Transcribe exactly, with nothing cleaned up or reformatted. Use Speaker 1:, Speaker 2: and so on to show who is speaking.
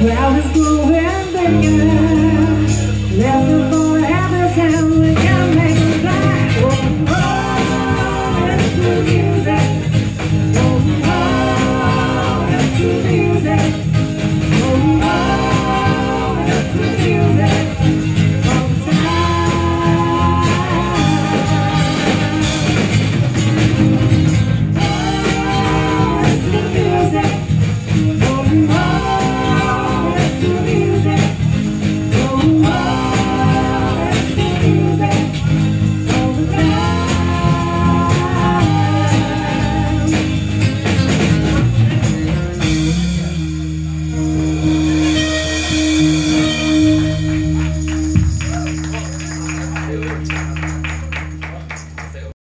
Speaker 1: crowd is growing bigger. Let's go for every time we can make it fly. Oh, oh, it's the music. Oh, oh, it's the music. Oh, oh, it's the music. Oh, it's the music. Oh, oh.